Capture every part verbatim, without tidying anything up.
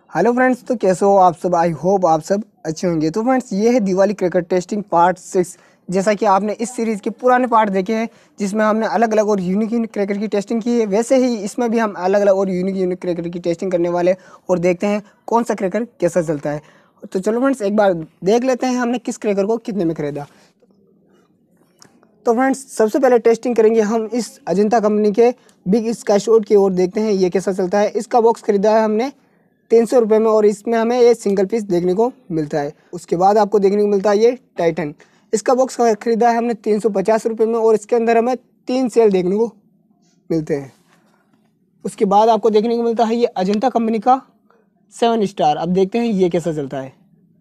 Hello friends, तो कैसे हो आप सब। आई होप आप सब अच्छे होंगे। तो फ्रेंड्स, ये है Diwali cracker testing part six. जैसा कि आपने इस सीरीज़ के पुराने पार्ट देखे हैं जिसमें हमने अलग अलग और यूनिक यूनिक क्रैकर की टेस्टिंग की है, वैसे ही इसमें भी हम अलग अलग और यूनिक यूनिक क्रैकर की टेस्टिंग करने वाले हैं और देखते हैं कौन सा क्रैकर कैसा चलता है। तो चलो फ्रेंड्स, एक बार देख लेते हैं हमने किस क्रैकर को कितने में खरीदा। तो फ्रेंड्स, सबसे पहले टेस्टिंग करेंगे हम इस अजंता कंपनी के बिग स्काई शॉट की और देखते हैं ये कैसा चलता है। इसका बॉक्स खरीदा है हमने तीन सौ रुपये में और इसमें हमें ये सिंगल पीस देखने को मिलता है। उसके बाद आपको देखने को मिलता है ये टाइटन। इसका बॉक्स खरीदा है हमने तीन सौ पचास रुपये में और इसके अंदर हमें तीन सेल देखने को मिलते हैं। उसके बाद आपको देखने को मिलता है ये अजंता कंपनी का सेवन स्टार। अब देखते हैं ये कैसा चलता है।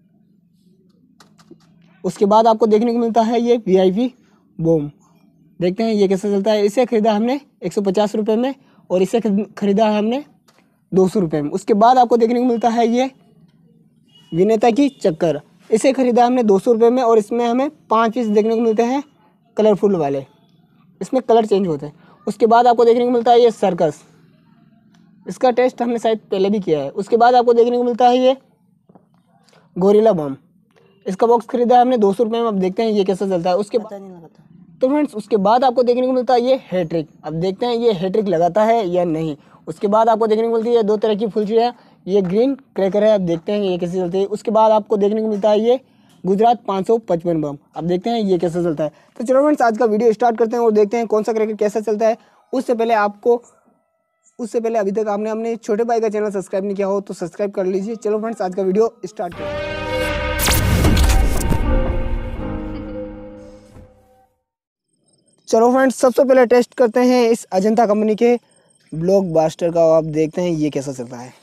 उसके बाद आपको देखने को मिलता है ये वी आई पी बूम। देखते हैं ये कैसा चलता है। इसे खरीदा हमने एक सौ पचास रुपये में और इसे खरीदा है हमने दो सौ रुपये में। उसके बाद आपको देखने को मिलता है ये विनेता की चक्कर। इसे खरीदा हमने दो सौ रुपये में और इसमें हमें पाँच पीस देखने को मिलते हैं कलरफुल वाले, इसमें कलर चेंज होते हैं। उसके बाद आपको देखने को मिलता है ये सर्कस। इसका टेस्ट हमने शायद पहले भी किया है। उसके बाद आपको देखने को मिलता है ये गोरिल्ला बम। इसका बॉक्स खरीदा है हमने दो सौ रुपये में। अब देखते हैं ये कैसा चलता है। उसके बाद तो फ्रेंड्स, उसके बाद आपको देखने को मिलता है ये हैट्रिक। अब देखते हैं ये हैट्रिक लगाता है या नहीं। उसके बाद आपको देखने को मिलती है दो तरह की फुलझड़ियाँ। ये ग्रीन क्रैकर है। अब देखते हैं ये कैसे चलती है। उसके बाद आपको देखने को मिलता है ये गुजरात पाँच सौ पचपन बम। अब देखते हैं ये कैसा चलता है। तो चलो फ्रेंड्स, आज का वीडियो स्टार्ट करते हैं और देखते हैं कौन सा क्रैकर कैसा चलता है। उससे पहले आपको उससे पहले अभी तक आपने अपने छोटे भाई का चैनल सब्सक्राइब नहीं किया हो तो सब्सक्राइब कर लीजिए। चलो फ्रेंड्स, आज का वीडियो स्टार्ट करते हैं। चलो फ्रेंड्स, सबसे पहले टेस्ट करते हैं इस अजंता कंपनी के ब्लॉकबस्टर का। आप देखते हैं ये कैसा चलता है।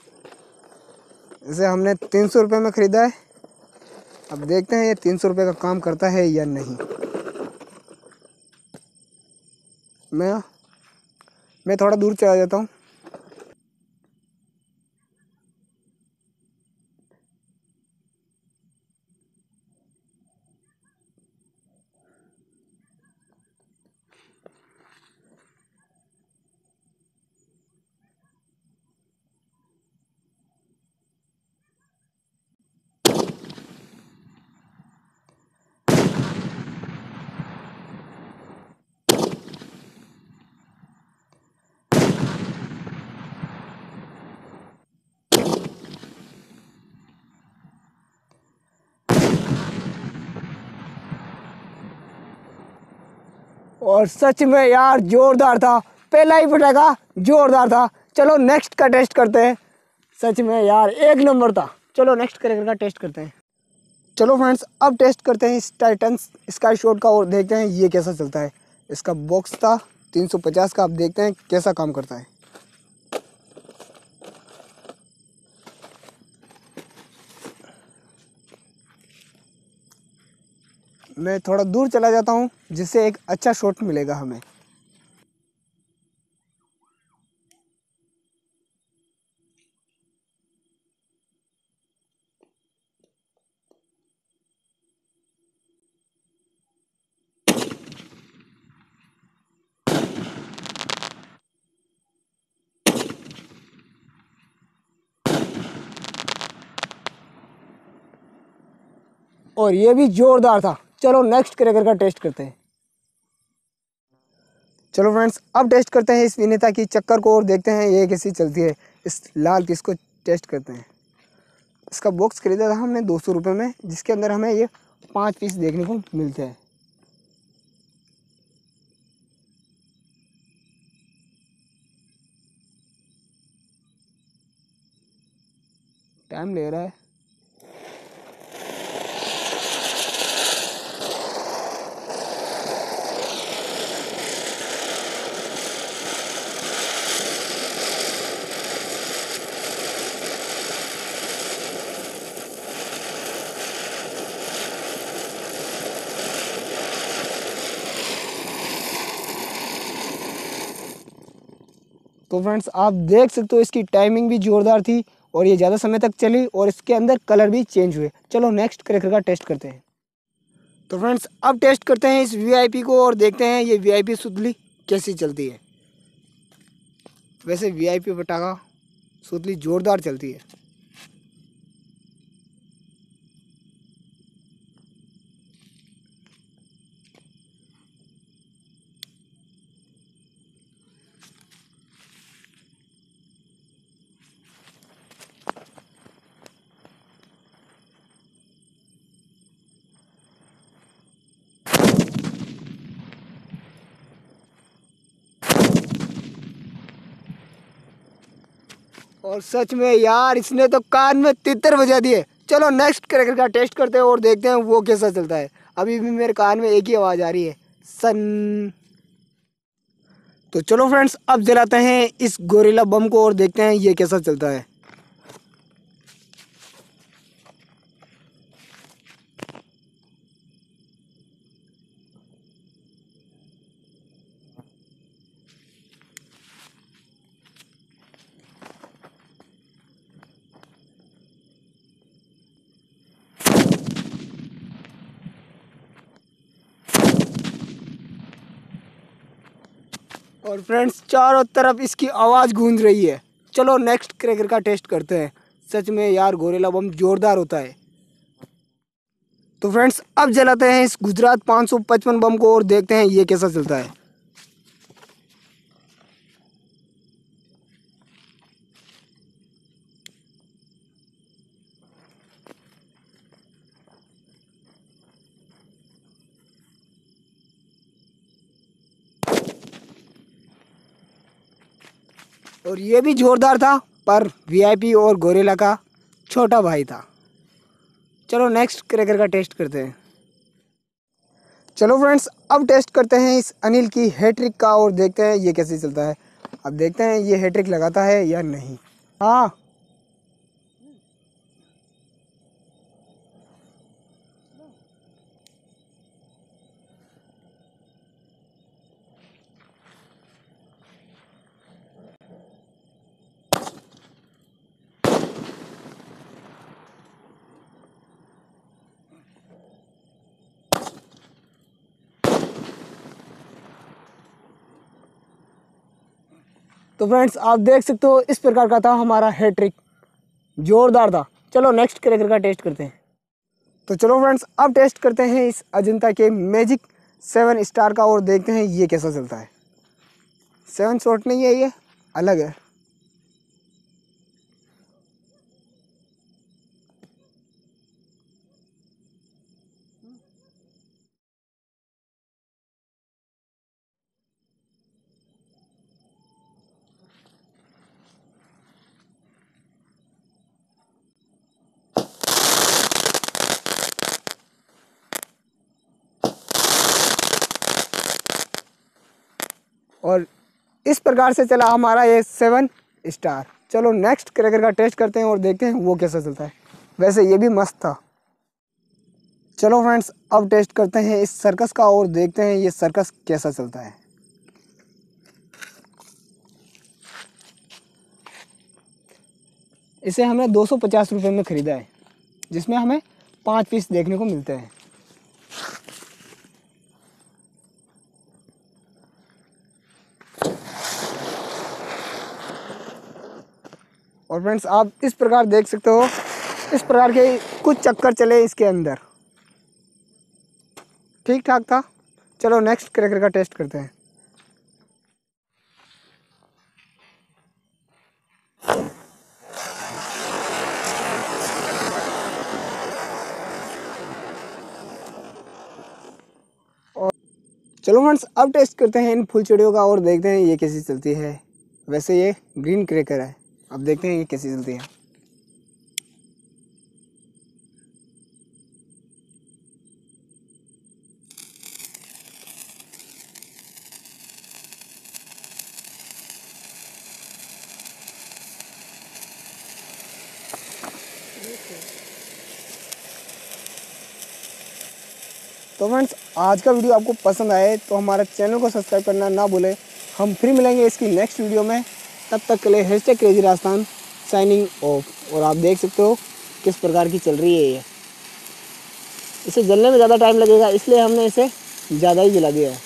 इसे हमने तीन सौ रुपये में ख़रीदा है। अब देखते हैं ये तीन सौ रुपये का काम करता है या नहीं। मैं मैं थोड़ा दूर चला जाता हूँ। और सच में यार जोरदार था, पहला ही पटाखा जोरदार था। चलो नेक्स्ट का टेस्ट करते हैं। सच में यार एक नंबर था। चलो नेक्स्ट क्रैकर का टेस्ट करते हैं। चलो फ्रेंड्स, अब टेस्ट करते हैं इस टाइटन स्काई शॉट का और देखते हैं ये कैसा चलता है। इसका बॉक्स था तीन सौ पचास का। अब देखते हैं कैसा काम करता है। मैं थोड़ा दूर चला जाता हूँ जिससे एक अच्छा शॉट मिलेगा हमें। और ये भी जोरदार था। चलो नेक्स्ट क्रैकर का टेस्ट करते हैं। चलो फ्रेंड्स, अब टेस्ट करते हैं इस विनेता की चक्कर को और देखते हैं ये कैसी चलती है। इस लाल पीस को टेस्ट करते हैं। इसका बॉक्स खरीदा था हमने दो सौ रुपये में, जिसके अंदर हमें ये पाँच पीस देखने को मिलते हैं। टाइम ले रहा है। तो फ्रेंड्स, आप देख सकते हो इसकी टाइमिंग भी जोरदार थी और ये ज़्यादा समय तक चली और इसके अंदर कलर भी चेंज हुए। चलो नेक्स्ट क्रैकर का टेस्ट करते हैं। तो फ्रेंड्स, अब टेस्ट करते हैं इस वी आई पी को और देखते हैं ये वी आई पी सुतली कैसी चलती है। वैसे वी आई पी पटाखा सुतली ज़ोरदार चलती है। और सच में यार इसने तो कान में तितर बजा दिए। चलो नेक्स्ट क्रैकर का टेस्ट करते हैं और देखते हैं वो कैसा चलता है। अभी भी मेरे कान में एक ही आवाज़ आ रही है, सन। तो चलो फ्रेंड्स अब जलाते हैं इस गोरिल्ला बम को और देखते हैं ये कैसा चलता है। और फ्रेंड्स चारों तरफ इसकी आवाज़ गूंज रही है। चलो नेक्स्ट क्रैकर का टेस्ट करते हैं। सच में यार गोरिल्ला बम जोरदार होता है। तो फ्रेंड्स अब जलाते हैं इस गुजरात पाँच सौ पचपन बम को और देखते हैं ये कैसा चलता है। और ये भी जोरदार था, पर वीआईपी और गोरिल्ला का छोटा भाई था। चलो नेक्स्ट क्रैकर का टेस्ट करते हैं। चलो फ्रेंड्स अब टेस्ट करते हैं इस अनिल की हैट्रिक का और देखते हैं ये कैसे चलता है। अब देखते हैं ये हैट्रिक लगाता है या नहीं। हाँ, तो फ्रेंड्स आप देख सकते हो इस प्रकार का था हमारा हैट्रिक, जोरदार था। चलो नेक्स्ट क्रैकर का टेस्ट करते हैं। तो चलो फ्रेंड्स अब टेस्ट करते हैं इस अजंता के मैजिक सेवन स्टार का और देखते हैं ये कैसा चलता है। सेवन शॉट नहीं है, ये अलग है। और इस प्रकार से चला हमारा ये सेवन स्टार। चलो नेक्स्ट क्रैकर का टेस्ट करते हैं और देखते हैं वो कैसा चलता है। वैसे ये भी मस्त था। चलो फ्रेंड्स अब टेस्ट करते हैं इस सर्कस का और देखते हैं ये सर्कस कैसा चलता है। इसे हमने दो सौ पचास रुपये में ख़रीदा है, जिसमें हमें पाँच पीस देखने को मिलते हैं। और फ्रेंड्स आप इस प्रकार देख सकते हो, इस प्रकार के कुछ चक्कर चले इसके अंदर। ठीक ठाक था। चलो नेक्स्ट क्रैकर का टेस्ट करते हैं। और चलो फ्रेंड्स अब टेस्ट करते हैं इन फुलचड़ियों का और देखते हैं ये कैसी चलती है। वैसे ये ग्रीन क्रैकर है, अब देखते हैं ये कैसी चलती है। तो फ्रेंड्स आज का वीडियो आपको पसंद आए तो हमारे चैनल को सब्सक्राइब करना ना भूलें। हम फिर मिलेंगे इसकी नेक्स्ट वीडियो में। तब तक के लिए hashtag crazy Rajasthan signing off. और आप देख सकते हो किस प्रकार की चल रही है ये। इसे जलने में ज़्यादा टाइम लगेगा, इसलिए हमने इसे ज़्यादा ही जला दिया है।